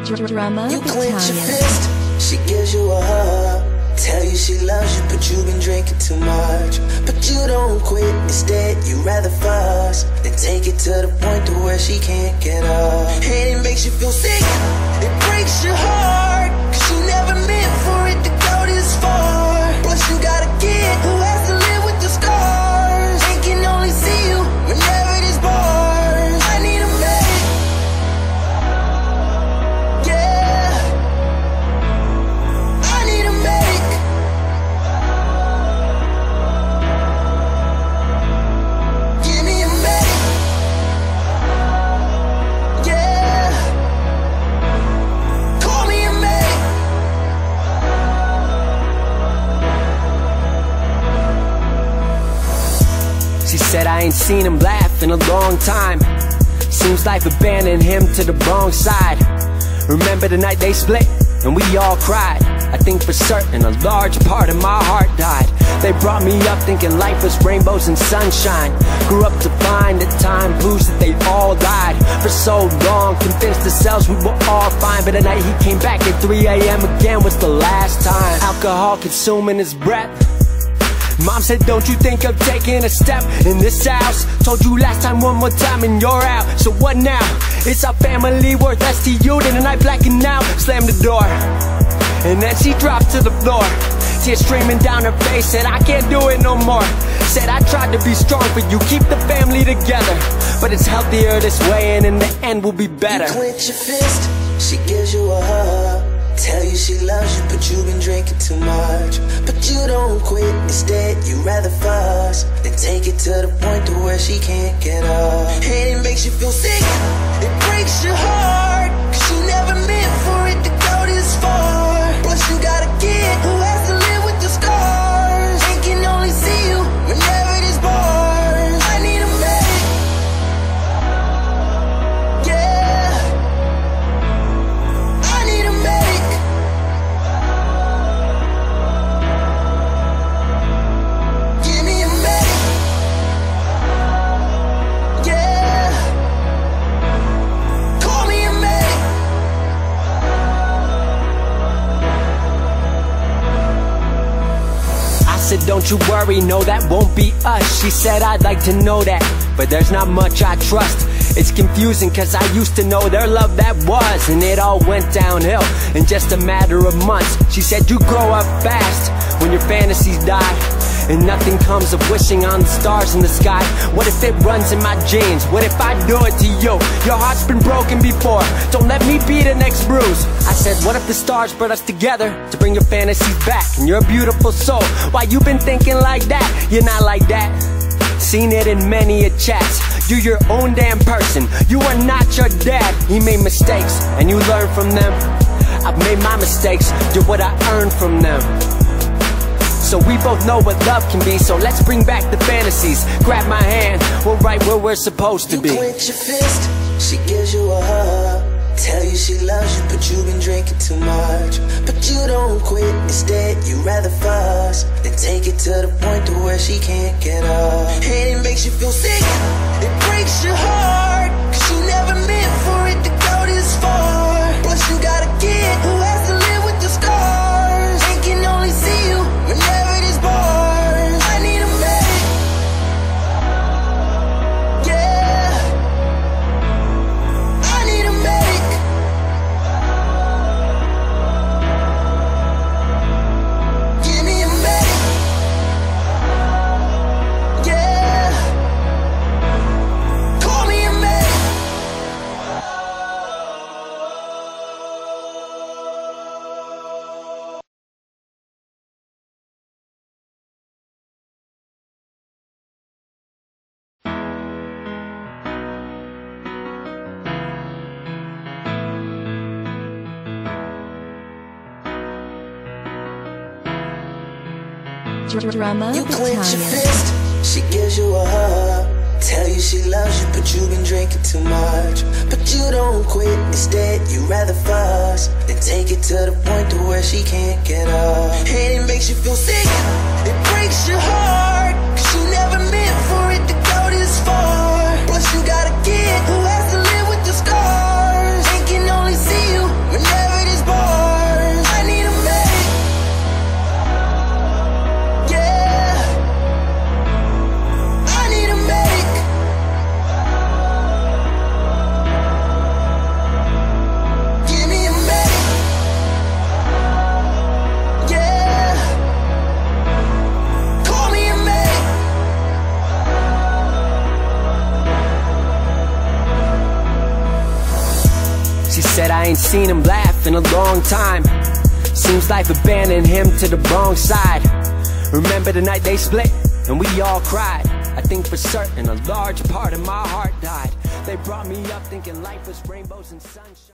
Drama You clench your Italian. fist, she gives you a hug. Tell you she loves you, but you've been drinking too much. But you don't quit, instead you rather fuss than take it to the point to where she can't get up. And it makes you feel sick, it breaks your heart, 'cause you never meant for it to go this far. Plus you got a kid who has to live with the scars and can only see you whenever there's bars. I need a medic, yeah, I need a medic. Give me a medic, yeah, call me a medic. She said I ain't seen him laugh in a long time. Seems life abandoned him to the wrong side. Remember the night they split and we all cried. I think for certain a large part of my heart died. They brought me up thinking life was rainbows and sunshine. Grew up to find that time proves that they all died. For so long, convinced ourselves we were all fine. But the night he came back at 3 a.m. again was the last time. Alcohol consuming his breath. Mom said, don't you think of taking a step in this house? Told you last time one more time and you're out. So what now? Is our family worth less to you than a night blacking out? Slammed the door, and then she dropped to the floor. Tears streaming down her face, said I can't do it no more. Said I tried to be strong for you, keep the family together, but it's healthier this way and in the end will be better. You clench your fist, she gives you a hug. Tell you she loves you, but you've been drinking too much. But you don't quit, instead you rather fuss than take it to the point to where she can't get up. And it makes you feel sick, it breaks your heart, 'cause you never meant for it to go this far. Plus you got a kid who has to live with the scars and can only see you whenever there's bars. I need a medic, yeah, I need a medic. Give me a medic, yeah, call me a medic. I said, don't you worry, no, that won't be us. She said, I'd like to know that, but there's not much I trust. It's confusing, cause I used to know their love that was, and it all went downhill in just a matter of months. She said, you grow up fast when your fantasies die, and nothing comes of wishing on the stars in the sky. What if it runs in my genes? What if I do it to you? Your heart's been broken before, don't let me be the next bruise. I said, what if the stars brought us together to bring your fantasies back and your beautiful soul? Why you been thinking like that? You're not like that. Seen it in many a chats. You're your own damn person, you are not your dad. He made mistakes and you learn from them. I've made my mistakes, you're what I earned from them. So we both know what love can be, so let's bring back the fantasies. Grab my hand, we're right where we're supposed to be. You clench your fist, she gives you a hug. Tell you she loves you, but you've been drinking too much. But you don't quit, instead you rather fuss than take it to the point to where she can't get up. And it makes you feel sick, it breaks your heart, 'cause you never meant for it to go this far. Plus you got a kid who has to live with the scars and can only see you whenever there's bars. I need a medic, yeah, I need a medic. Give me a medic, yeah, call me a medic. Drama You clench your Italian. fist, she gives you a hug. Tell you she loves you, but you've been drinking too much. But you don't quit, instead you rather fuss than take it to the point to where she can't get up. And it makes you feel sick, it breaks your heart, 'cause you never meant for it to go this far. Plus you got a kid who has to live with the scars and can only see you when seen him laugh in a long time. Seems life abandoned him to the wrong side. Remember the night they split and we all cried. I think for certain a large part of my heart died. They brought me up thinking life was rainbows and sunshine.